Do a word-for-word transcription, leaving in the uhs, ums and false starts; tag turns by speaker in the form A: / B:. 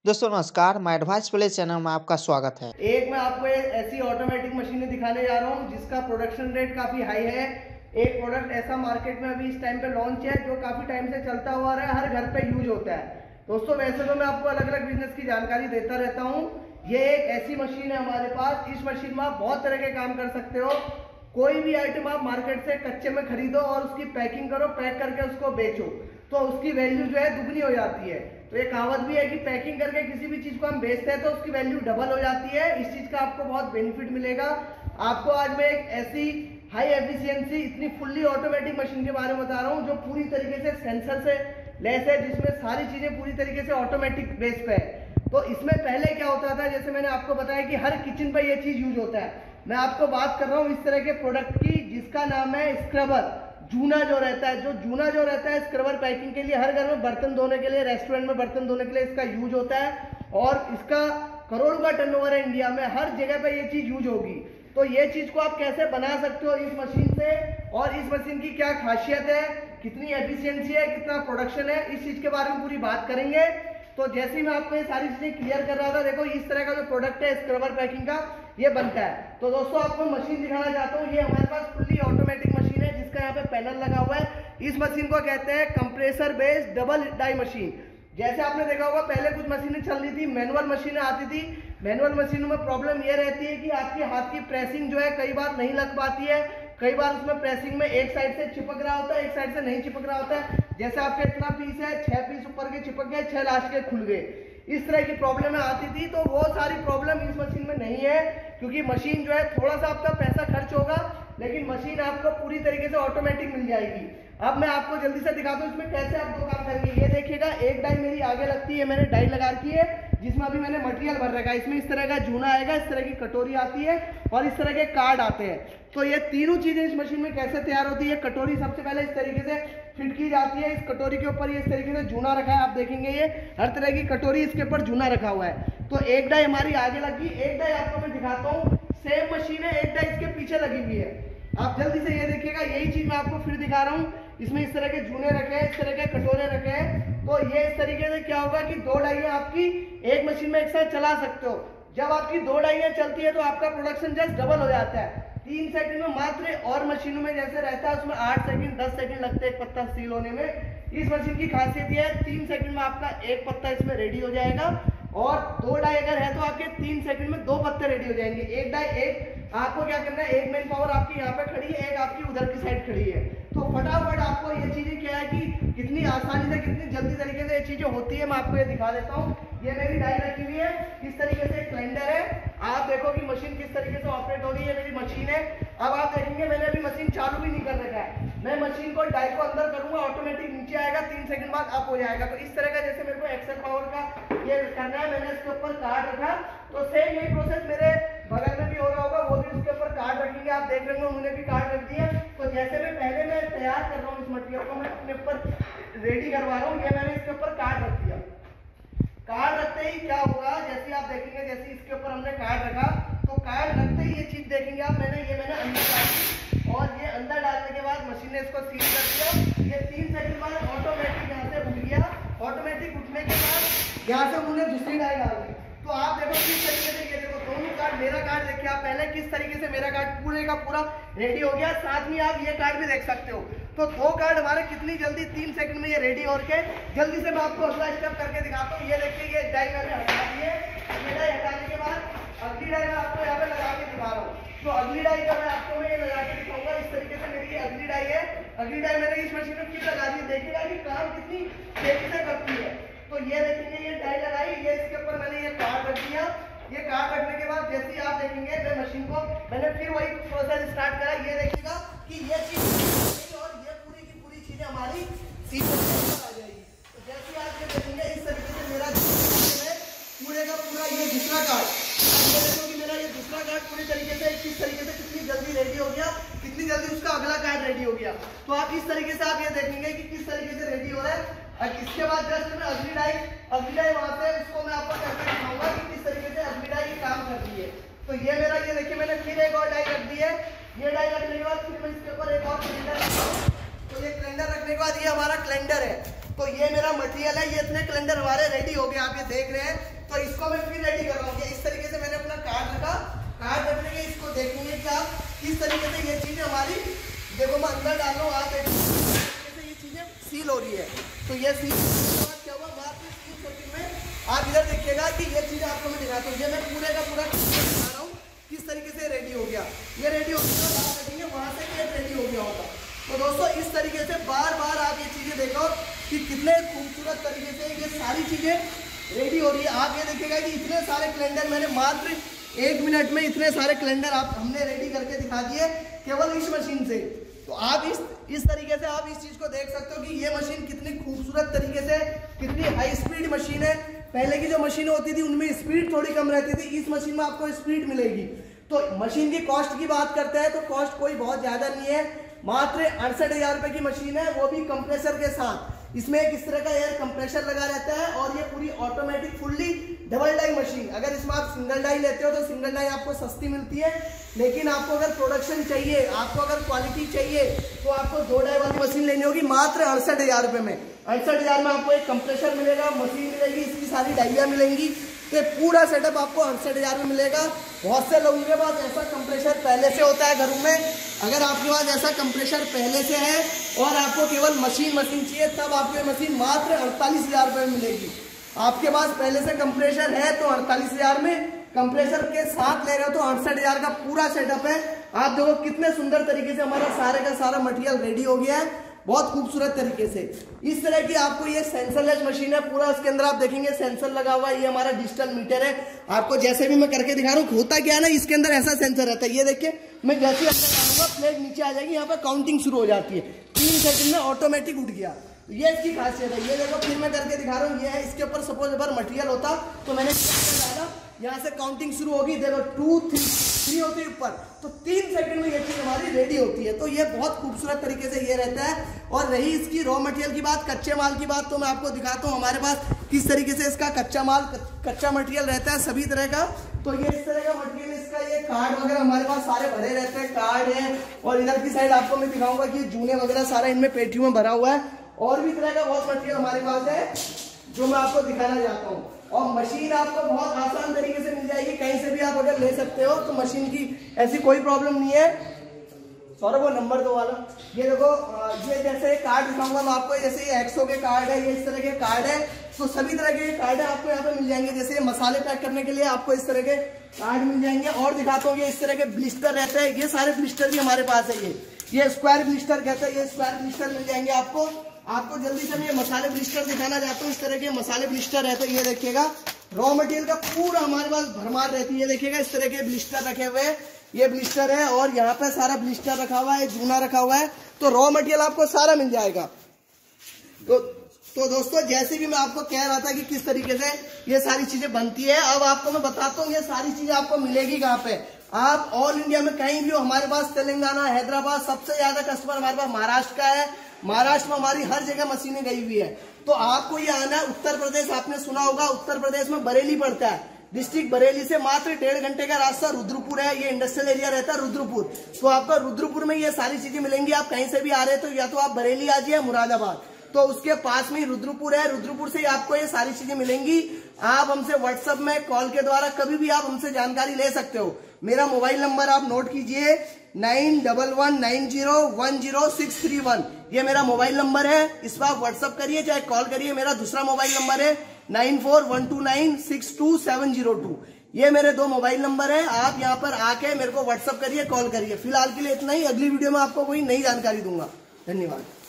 A: दोस्तों नमस्कार, मैं एडवाइस प्ले चैनल में आपका स्वागत है।
B: एक मैं आपको एक ऐसी ऑटोमेटिक मशीनें दिखाने जा रहा हूँ जिसका प्रोडक्शन रेट काफ़ी हाई है। एक प्रोडक्ट ऐसा मार्केट में अभी इस टाइम पे लॉन्च है जो काफ़ी टाइम से चलता हुआ रहा है, हर घर पे यूज होता है। दोस्तों वैसे तो मैं आपको अलग अलग बिजनेस की जानकारी देता रहता हूँ। ये एक ऐसी मशीन है हमारे पास। इस मशीन में आप बहुत तरह के काम कर सकते हो। कोई भी आइटम आप मार्केट से कच्चे में खरीदो और उसकी पैकिंग करो, पैक करके उसको बेचो, तो उसकी वैल्यू जो है दुगनी हो जाती है। तो ये कहावत भी है कि पैकिंग करके किसी भी चीज को हम बेचते हैं तो उसकी वैल्यू डबल हो जाती है। इस चीज का आपको बहुत बेनिफिट मिलेगा। आपको आज मैं एक ऐसी हाई एफिशिएंसी इतनी फुल्ली ऑटोमेटिक मशीन के बारे में बता रहा हूँ जो पूरी तरीके से सेंसर से लैस है, जिसमें सारी चीजें पूरी तरीके से ऑटोमेटिक बेस पे है। तो इसमें पहले क्या होता था, जैसे मैंने आपको बताया कि हर किचन पर यह चीज यूज होता है। मैं आपको बात कर रहा हूँ इस तरह के प्रोडक्ट की जिसका नाम है स्क्रबर। जूना जो रहता है, जो जूना जो रहता है स्क्रबर पैकिंग के लिए, हर घर में बर्तन धोने के लिए, रेस्टोरेंट में बर्तन धोने के लिए इसका यूज होता है। और इसका करोड़ों का टर्नओवर है इंडिया में, हर जगह पे ये चीज यूज होगी। तो ये चीज को आप कैसे बना सकते हो इस मशीन से, और इस मशीन की क्या खासियत है, कितनी एफिशिएंसी है, कितना प्रोडक्शन है, इस चीज के बारे में पूरी बात करेंगे। तो जैसे ही मैं आपको ये सारी चीजें क्लियर कर रहा था, देखो इस तरह का जो प्रोडक्ट है स्क्रबर पैकिंग का, ये बनता है। तो दोस्तों आपको मशीन दिखाना चाहता हूँ। ये हमारे पास फुल्ली ऑटोमेटिक मशीन है जिसका यहाँ पे पैनल लगा हुआ है। इस मशीन को कहते हैं compressor based double die machine. जैसे आपने देखा होगा पहले कुछ मशीनें चल रही थी, मैनुअल मशीनें आती थी। मैनुअल मशीनों में प्रॉब्लम ये रहती है कि आपके हाथ की प्रेसिंग जो है कई बार नहीं लग पाती है। कई बार उसमें प्रेसिंग में एक साइड से चिपक रहा होता है, एक साइड से नहीं चिपक रहा होता है। जैसे आपके इतना पीस है, छह पीस ऊपर के चिपक गए, छह लास्ट के खुल गए, इस तरह की प्रॉब्लम आती थी। तो वो सारी प्रॉब्लम इस मशीन में नहीं है, क्योंकि मशीन जो है थोड़ा सा आपका पैसा खर्च होगा, लेकिन मशीन आपको पूरी तरीके से ऑटोमेटिक मिल जाएगी। अब मैं आपको जल्दी से दिखाता हूँ इसमें कैसे आप दो काम करेंगे। ये देखिएगा, एक डाई मेरी आगे लगती है, मैंने डाई लगा रखी है जिसमें अभी मैंने मटेरियल भर रखा है। इसमें इस तरह का जूना आएगा, इस तरह की कटोरी आती है और इस तरह के कार्ड आते हैं। तो ये तीनों चीजें इस मशीन में कैसे तैयार होती है। कटोरी सबसे पहले इस तरीके से फिट की जाती है। इस कटोरी के ऊपर ये इस तरीके से जूना रखा है, आप देखेंगे ये हर तरह की कटोरी इसके ऊपर जूना रखा हुआ है। तो एक डाई हमारी आगे लगी, एक डाई आपको मैं दिखाता हूँ, सेम मशीन है, एक डाई इसके पीछे लगी हुई है। आप जल्दी से ये देखिएगा, यही चीज मैं आपको फिर दिखा रहा हूँ। इसमें इस तरह के जूने रखे हैं, इस तरह के कटोरे रखे हैं। तो ये इस तरीके से क्या होगा कि दो डाइयां आपकी एक मशीन में एक साथ चला सकते हो। जब आपकी दो डाइयां चलती है तो आपका प्रोडक्शन जस्ट डबल हो जाता है। तीन सेकंड में मात्र, और मशीनों में जैसे रहता है उसमें आठ सेकंड दस सेकंड लगते हैं एक पत्ता सील होने में। इस मशीन की खासियत यह है, तीन सेकंड में आपका एक पत्ता इसमें रेडी हो जाएगा। और दो डाई अगर है तो आपके तीन सेकंड में दो पत्ते रेडी हो जाएंगे। एक डाई एक, आपको क्या करना है, एक मैन पावर आपकी यहाँ पे खड़ी है, एक आपकी उधर की साइड खड़ी है। तो फटाफट आपको ये चीजें क्या है कि कितनी आसानी से, कितनी जल्दी तरीके से ये चीजें होती है, मैं आपको ये दिखा देता हूँ। ये मेरी डाई रखी हुई है, इस तरीके से कैलेंडर है। आप देखो कि मशीन किस तरीके से ऑपरेट हो रही है। मेरी मशीन है, अब आप देखेंगे मैंने अभी मशीन चालू भी नहीं कर रखा है। मैं मशीन को डाई को अंदर करूंगा, ऑटोमेटिक नीचे आएगा, तीन सेकंड बाद अप हो जाएगा। तो इस तरह का जैसे मेरे को एक्सेल पावर का ये करना है, मैंने इसके ऊपर कार्ड रखा। तो सेम यही प्रोसेस मेरे बगल में भी हो रहा होगा, वो भी उसके ऊपर कार्ड रखेंगे, आप देख रहे होंगे उन्होंने भी कार्ड रख दिया। तो जैसे मैं पहले मैं तैयार कर रहा हूँ इस मटेरियल को, मैं अपने ऊपर रेडी करवा रहा हूँ, ये मैंने इसके ऊपर कार्ड रख दिया। कार्ड रखते ही क्या होगा, जैसे आप देखेंगे, जैसे इसके ऊपर हमने कार्ड रखा, तो कार्ड रखते ही ये चीज देखेंगे आप, मैंने ये मैंने अंदर डाली, और ये अंदर डालने के बाद मशीन ने इसको सील कर दिया। ये तीन सेकंड बाद ऑटोमेटिक यहाँ से उठ गया। ऑटोमेटिक उठने के बाद यहाँ से उन्होंने दूसरी डाई डाल दी। तो आप देखो किस तरीके से, ये देखो दोनों कार्ड, मेरा कार्ड देखिए आप पहले किस तरीके से मेरा कार्ड पूरे का पूरा रेडी हो गया। साथ में आप ये कार्ड भी देख सकते हो। तो दो कार्ड हमारे कितनी जल्दी, तीन सेकंड में ये रेडी हो के। जल्दी से मैं आपको अगला स्टेप करके दिखाता हूँ। ये देखिए, ये डाई मैंने हटा दी है। ये डाई हटाने के बाद अगली डाई मैं आपको यहाँ पे लगा के दिखा रहा हूँ। तो अगली डाई का मैं आपको मैं ये लगा के दिखाऊंगा। इस तरीके से मेरी अगली डाई है। अगली डाई मैंने इस मशीन में फिर लगा दी, देखिएगा कि काम कितनी तेजी से करती है। तो ये देखेंगे, ये डाई लगाई, ये इसके ऊपर मैंने ये कार्ड रख दिया। ये कार्ड रखने के बाद जैसे ही आप देखेंगे, मैं मशीन को मैंने फिर वही प्रोसेस स्टार्ट करा। ये देखिएगा कि ये चीज और ये पूरी की पूरी चीजें हमारी सीधे आ जाएगी। तो जैसे ही आप ये देखेंगे, इस तरीके से मेरा पूरे का पूरा ये दूसरा कार्ड, ये देखो कि मेरा ये दूसरा कार्ड पूरी तरीके से किस तरीके से कितनी जल्दी रेडी हो गया, कितनी जल्दी उसका अगला कार्ड रेडी हो गया। तो आप इस तरीके से आप ये देखेंगे कि किस तरीके से रेडी हो रहा है। और इसके बाद जस्ट मैं अगली डाई अगली डाई वहां से उसको मैं आपको करके दिखाऊंगा कि किस तरीके से अगली डाई काम कर रही है। तो ये मेरा, ये देखिए मैंने फिर एक और डाई रख दी है। ये डाई रखने के बाद फिर मैं इसके ऊपर एक और कैलेंडर रखता हूँ। तो ये कैलेंडर रखने के बाद ये हमारा कैलेंडर है। तो ये मेरा मटेरियल है, ये इतने कैलेंडर हमारे रेडी हो गए, आप ये देख रहे हैं। मैं अंदर डाल रहा हूँ, आप देखिए ये चीजें सील हो रही है। तो ये सील क्या हुआ, मात्र तीन सेकंड में आप इधर देखिएगा कि ये चीज आपको मैं दिखाता हूँ। ये मैं पूरे का पूरा दिखा रहा हूँ किस तरीके से रेडी हो गया। ये रेडी हो गया, आप देखेंगे वहां से ये रेडी हो गया होगा। तो दोस्तों इस तरीके से बार बार आप ये चीजें देखो कि कितने खूबसूरत तरीके से ये सारी चीजें रेडी हो रही है। आप ये देखिएगा कि इतने सारे कैलेंडर मैंने मात्र एक मिनट में इतने सारे कैलेंडर आप हमने रेडी करके दिखा दिए केवल इस मशीन से। तो आप इस इस तरीके से आप इस चीज को देख सकते हो कि ये मशीन कितनी खूबसूरत तरीके से, कितनी हाई स्पीड मशीन है। पहले की जो मशीनें होती थी उनमें स्पीड थोड़ी कम रहती थी, इस मशीन में आपको स्पीड मिलेगी। तो मशीन की कॉस्ट की बात करते हैं तो कॉस्ट कोई बहुत ज्यादा नहीं है, मात्र अड़सठ हजार रुपए की मशीन है, वो भी कंप्रेसर के साथ। इसमें एक इस तरह का एयर कंप्रेसर लगा रहता है और ये पूरी automatic fully double die machine. अगर इसमें आप सिंगल डाई लेते हो तो सिंगल डाई आपको सस्ती मिलती है, लेकिन आपको अगर प्रोडक्शन चाहिए, आपको अगर क्वालिटी चाहिए तो आपको दो डाई वाली मशीन लेनी होगी मात्र अड़सठ हजार रुपए में। अड़सठ हजार में आपको एक कंप्रेसर मिलेगा, मशीन मिलेगी, इसकी सारी डाइयाँ मिलेंगी। तो पूरा सेटअप आपको अड़सठ हजार में मिलेगा। बहुत से लोगों के पास ऐसा कंप्रेसर पहले से होता है घरों में। अगर आपके पास ऐसा कंप्रेसर पहले से है और आपको केवल मशीन मशीन चाहिए तब आपको ये मशीन मात्र अड़तालीस हजार रुपये में मिलेगी। आपके पास पहले से कंप्रेसर है तो अड़तालीस हजार में, कंप्रेसर के साथ ले रहे हो तो अड़सठ हजार का पूरा सेटअप है। आप देखो कितने सुंदर तरीके से हमारा सारे का सारा मटेरियल रेडी हो गया है, बहुत खूबसूरत तरीके से। इस तरह की आपको ये सेंसरलेस मशीन है, पूरा इसके अंदर आप देखेंगे सेंसर लगा हुआ है। ये हमारा डिजिटल मीटर है, आपको जैसे भी मैं करके दिखा रहा हूँ। होता क्या है ना, इसके अंदर ऐसा सेंसर रहता है, ये देखिए मैं जैसे ही अंदर डालूंगा प्लेट नीचे आ जाएगी, यहाँ पे काउंटिंग शुरू हो जाती है, तीन सेकंड में ऑटोमेटिक उठ गया। ये इसकी खासियत है। ये देखो फिर मैं करके दिखा रहा हूँ, ये है इसके ऊपर सपोज अगर मटेरियल होता तो मैंने डाला, यहाँ से काउंटिंग शुरू होगी, देखो टू थ्री थ्री होती है ऊपर, तो तीन सेकंड में ये चीज हमारी रेडी होती है। तो ये बहुत खूबसूरत तरीके से ये रहता है। और रही इसकी रॉ मटेरियल की बात, कच्चे माल की बात, तो मैं आपको दिखाता हूँ हमारे पास किस तरीके से इसका कच्चा माल कच्चा मटेरियल रहता है सभी तरह का। तो ये इस तरह का मटेरियल, इसका ये कार्ड वगैरह हमारे पास सारे भरे रहते हैं, कार्ड है। और इधर की साइड आपको मैं दिखाऊंगा कि जूने वगैरह सारा इनमें पेटियों में भरा हुआ है। और भी तरह का बहुत मटेरियल हमारे पास है जो मैं आपको दिखाना चाहता हूँ। और मशीन आपको बहुत आसान तरीके से मिल जाएगी, कहीं से भी आप अगर ले सकते हो, तो मशीन की ऐसी कोई प्रॉब्लम नहीं है। सौरभ वो नंबर दो वाला, ये देखो ये जैसे कार्ड दिखाऊंगा मैं आपको, जैसे ये एक्सो के कार्ड है, ये इस तरह के कार्ड है। तो सभी तरह के कार्ड है आपको यहाँ पे मिल जाएंगे। जैसे मसाले पैक करने के लिए आपको इस तरह के कार्ड मिल जाएंगे। और दिखाता हूँ, ये इस तरह के ब्लिस्टर रहते हैं, ये सारे ब्लिस्टर भी हमारे पास है। ये ये स्क्वायर ब्लिस्टर कहते हैं, ये स्क्वायर ब्लिस्टर मिल जाएंगे आपको। आपको जल्दी से मैं मसाले ब्लिस्टर दिखाना चाहता हूँ। इस तरह के मसाले ब्लिस्टर रहते हैं, ये देखिएगा रॉ मटेरियल का पूरा हमारे पास भरमार रहती है। ये देखिएगा इस तरह के ब्लिस्टर रखे हुए हैं, ये ब्लिस्टर है और यहाँ पे सारा ब्लिस्टर रखा हुआ है, जूना रखा हुआ है। तो रॉ मटेरियल आपको सारा मिल जाएगा। तो तो दोस्तों जैसे भी मैं आपको कह रहा था कि किस तरीके से ये सारी चीजें बनती है, अब आपको मैं बताता हूँ ये सारी चीजें आपको मिलेगी कहाँ पे। आप ऑल इंडिया में कहीं भी हो, हमारे पास तेलंगाना, हैदराबाद, सबसे ज्यादा कस्टमर हमारे पास महाराष्ट्र का है। महाराष्ट्र में हमारी हर जगह मशीनें गई हुई है। तो आपको ये आना है उत्तर प्रदेश, आपने सुना होगा उत्तर प्रदेश में बरेली पड़ता है, डिस्ट्रिक्ट बरेली से मात्र डेढ़ घंटे का रास्ता रुद्रपुर है, ये इंडस्ट्रियल एरिया रहता है रुद्रपुर। तो आपका रुद्रपुर में ये सारी चीजें मिलेंगी। आप कहीं से भी आ रहे हैं तो या तो आप बरेली आ जाइए, मुरादाबाद, तो उसके पास में ही रुद्रपुर है, रुद्रपुर से ही आपको ये सारी चीजें मिलेंगी। आप हमसे व्हाट्सएप में कॉल के द्वारा कभी भी आप हमसे जानकारी ले सकते हो। मेरा मोबाइल नंबर आप नोट कीजिए, nine double one nine zero one zero six three one, ये मेरा मोबाइल नंबर है। इस पर आप व्हाट्सएप करिए चाहे कॉल करिए। मेरा दूसरा मोबाइल नंबर है nine four one two nine six two seven zero two, ये मेरे दो मोबाइल नंबर है। आप यहाँ पर आके मेरे को व्हाट्सएप करिए, कॉल करिए। फिलहाल के लिए इतना ही, अगली वीडियो में आपको कोई नई जानकारी दूंगा। धन्यवाद।